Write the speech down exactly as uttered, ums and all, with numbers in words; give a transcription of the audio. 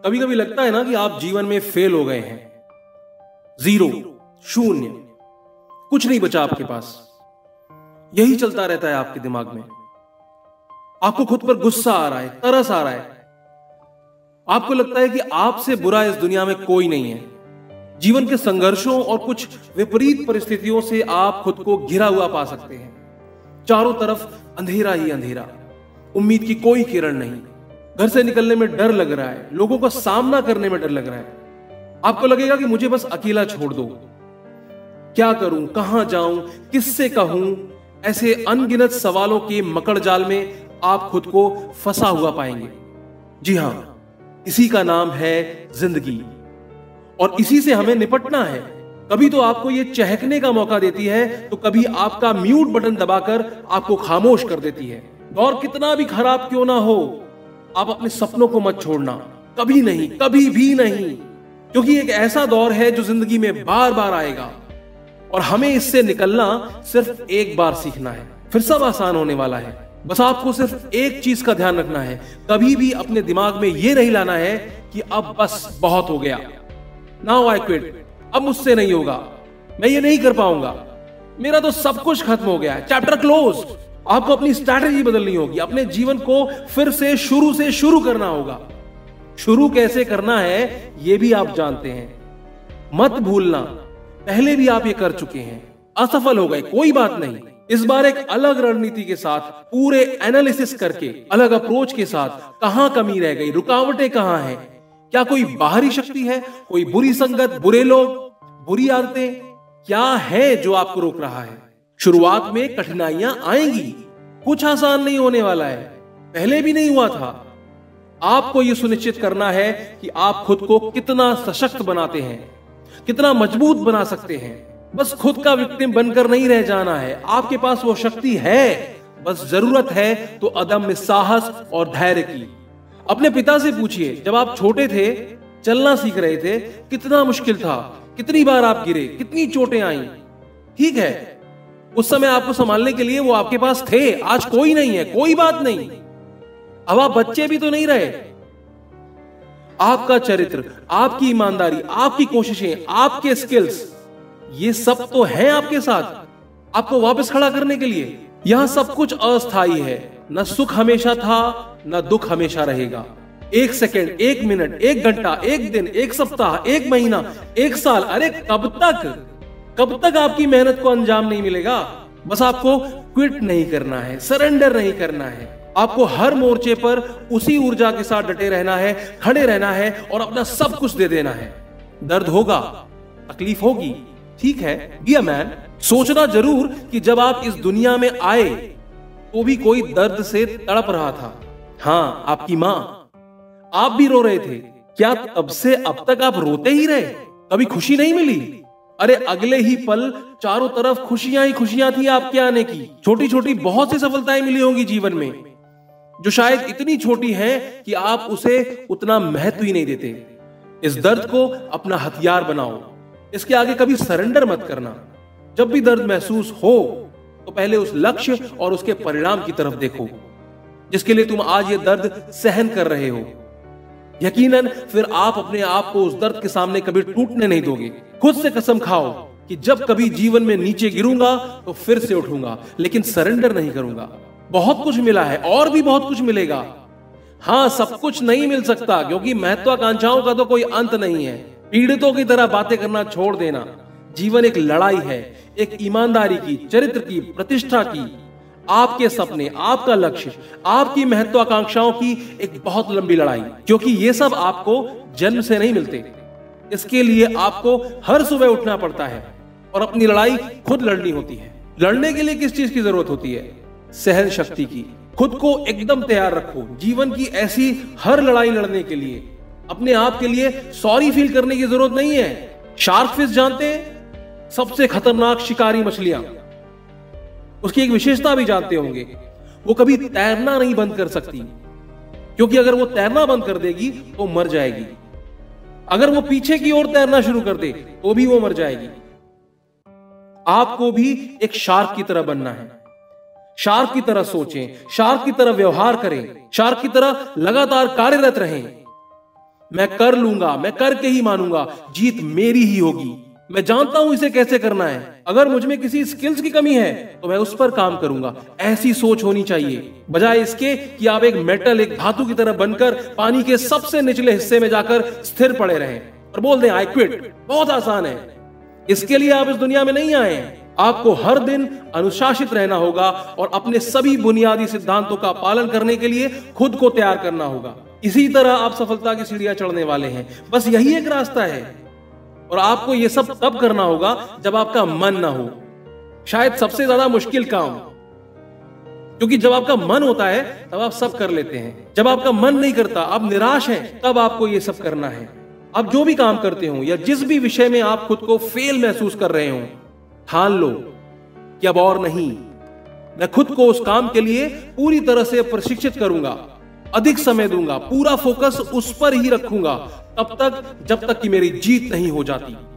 कभी कभी लगता है ना कि आप जीवन में फेल हो गए हैं, जीरो, शून्य, कुछ नहीं बचा आपके पास। यही चलता रहता है आपके दिमाग में। आपको खुद पर गुस्सा आ रहा है, तरस आ रहा है। आपको लगता है कि आपसे बुरा इस दुनिया में कोई नहीं है। जीवन के संघर्षों और कुछ विपरीत परिस्थितियों से आप खुद को घिरा हुआ पा सकते हैं। चारों तरफ अंधेरा ही अंधेरा, उम्मीद की कोई किरण नहीं। घर से निकलने में डर लग रहा है, लोगों का सामना करने में डर लग रहा है। आपको लगेगा कि मुझे बस अकेला छोड़ दो। क्या करूं, कहां जाऊं, किससे कहूं? ऐसे अनगिनत सवालों के मकड़ जाल में आप खुद को फंसा हुआ पाएंगे। जी हां, इसी का नाम है जिंदगी और इसी से हमें निपटना है। कभी तो आपको यह चहकने का मौका देती है, तो कभी आपका म्यूट बटन दबाकर आपको खामोश कर देती है। दौर कितना भी खराब क्यों ना हो, आप अपने सपनों को मत छोड़ना, कभी नहीं, कभी भी नहीं, क्योंकि एक ऐसा दौर है जो जिंदगी में बार बार आएगा और हमें इससे निकलना सिर्फ एक बार सीखना है, फिर सब आसान होने वाला है। बस आपको सिर्फ एक चीज का ध्यान रखना है, कभी भी अपने दिमाग में यह नहीं लाना है कि अब बस बहुत हो गया, नाउ आई क्विट, अब मुझसे नहीं होगा, मैं ये नहीं कर पाऊंगा, मेरा तो सब कुछ खत्म हो गया है, चैप्टर क्लोज। आपको अपनी स्ट्रैटेजी बदलनी होगी, अपने जीवन को फिर से शुरू से शुरू करना होगा। शुरू कैसे करना है यह भी आप जानते हैं। मत भूलना, पहले भी आप ये कर चुके हैं, असफल हो गए, कोई बात नहीं। इस बार एक अलग रणनीति के साथ, पूरे एनालिसिस करके, अलग अप्रोच के साथ, कहां कमी रह गई, रुकावटें कहां हैं, क्या कोई बाहरी शक्ति है, कोई बुरी संगत, बुरे लोग, बुरी आदतें, क्या है जो आपको रोक रहा है? शुरुआत में कठिनाइयां आएंगी, कुछ आसान नहीं होने वाला है, पहले भी नहीं हुआ था। आपको यह सुनिश्चित करना है कि आप खुद को कितना सशक्त बनाते हैं, कितना मजबूत बना सकते हैं। बस खुद का विक्टिम बनकर नहीं रह जाना है, आपके पास वो शक्ति है, बस जरूरत है तो अदम्य साहस और धैर्य की। अपने पिता से पूछिए, जब आप छोटे थे, चलना सीख रहे थे, कितना मुश्किल था, कितनी बार आप गिरे, कितनी चोटें आई। ठीक है, उस समय आपको संभालने के लिए वो आपके पास थे, आज कोई नहीं है, कोई बात नहीं। अब आप बच्चे भी तो नहीं रहे। आपका चरित्र, आपकी ईमानदारी, आपकी कोशिशें, आपके स्किल्स, ये सब तो है आपके साथ आपको वापस खड़ा करने के लिए। यहां सब कुछ अस्थायी है, न सुख हमेशा था, न दुख हमेशा रहेगा। एक सेकेंड, एक मिनट, एक घंटा, एक दिन, एक सप्ताह, एक महीना, एक साल, अरे कब तक कब तक आपकी मेहनत को अंजाम नहीं मिलेगा? बस आपको क्विट नहीं करना है, सरेंडर नहीं करना है। आपको हर मोर्चे पर उसी ऊर्जा के साथ डटे रहना है, खड़े रहना है और अपना सब कुछ दे देना है। दर्द होगा, तकलीफ होगी, ठीक है, बी अ मैन। सोचना जरूर कि जब आप इस दुनिया में आए तो भी कोई दर्द से तड़प रहा था। हाँ, आपकी मां, आप भी रो रहे थे। क्या तब से अब तक आप रोते ही रहे? कभी खुशी नहीं मिली? अरे अगले ही पल चारों तरफ खुशियां ही खुशियां थी आपके आने की। छोटी छोटी बहुत सी सफलताएं मिली होंगी जीवन में, जो शायद इतनी छोटी हैं कि आप उसे उतना महत्व ही नहीं देते। इस दर्द को अपना हथियार बनाओ, इसके आगे कभी सरेंडर मत करना। जब भी दर्द महसूस हो तो पहले उस लक्ष्य और उसके परिणाम की तरफ देखो जिसके लिए तुम आज ये दर्द सहन कर रहे हो। यकीनन फिर आप अपने आप को उस दर्द के सामने कभी टूटने नहीं दोगे। खुद से कसम खाओ कि जब कभी जीवन में नीचे गिरूंगा तो फिर से उठूंगा, लेकिन सरेंडर नहीं करूंगा। बहुत कुछ मिला है और भी बहुत कुछ मिलेगा। हाँ, सब कुछ नहीं मिल सकता क्योंकि महत्वाकांक्षाओं का तो कोई अंत नहीं है। पीड़ितों की तरह बातें करना छोड़ देना। जीवन एक लड़ाई है, एक ईमानदारी की, चरित्र की, प्रतिष्ठा की, आपके सपने, आपका लक्ष्य, आपकी महत्वाकांक्षाओं की एक बहुत लंबी लड़ाई। क्योंकि ये सब आपको जन्म से नहीं मिलते, इसके लिए आपको हर सुबह उठना पड़ता है और अपनी लड़ाई खुद लड़नी होती है। लड़ने के लिए किस चीज की जरूरत होती है? सहन शक्ति की। खुद को एकदम तैयार रखो जीवन की ऐसी हर लड़ाई लड़ने के लिए। अपने आप के लिए सॉरी फील करने की जरूरत नहीं है। शार्क फिश जानते हैं? सबसे खतरनाक शिकारी मछलियां, उसकी एक विशेषता भी जानते होंगे, वो कभी तैरना नहीं बंद कर सकती, क्योंकि अगर वो तैरना बंद कर देगी तो मर जाएगी। अगर वो पीछे की ओर तैरना शुरू कर दे तो भी वो मर जाएगी। आपको भी एक शार्क की तरह बनना है। शार्क की तरह सोचें, शार्क की तरह व्यवहार करें, शार्क की तरह लगातार कार्यरत रहें। मैं कर लूंगा, मैं करके ही मानूंगा, जीत मेरी ही होगी, मैं जानता हूं इसे कैसे करना है, अगर मुझ में किसी स्किल्स की कमी है तो मैं उस पर काम करूंगा। ऐसी सोच होनी चाहिए, बजाय इसके कि आप एक मेटल, एक धातु की तरह बनकर पानी के सबसे निचले हिस्से में जाकर स्थिर पड़े रहें और बोल दें आई क्विट। बहुत आसान है, इसके लिए आप इस दुनिया में नहीं आए हैं। आपको हर दिन अनुशासित रहना होगा और अपने सभी बुनियादी सिद्धांतों का पालन करने के लिए खुद को तैयार करना होगा। इसी तरह आप सफलता की सीढ़ियां चढ़ने वाले हैं। बस यही एक रास्ता है और आपको यह सब तब करना होगा जब आपका मन ना हो। शायद सबसे ज्यादा मुश्किल काम, क्योंकि जब आपका मन होता है तब आप सब कर लेते हैं। जब आपका मन नहीं करता, आप निराश हैं, तब आपको यह सब करना है। आप जो भी काम करते हो या जिस भी विषय में आप खुद को फेल महसूस कर रहे हो, ठान लो कि अब और नहीं, मैं खुद को उस काम के लिए पूरी तरह से प्रशिक्षित करूंगा, अधिक समय दूंगा, पूरा फोकस उस पर ही रखूंगा, तब तक जब तक कि मेरी जीत नहीं हो जाती।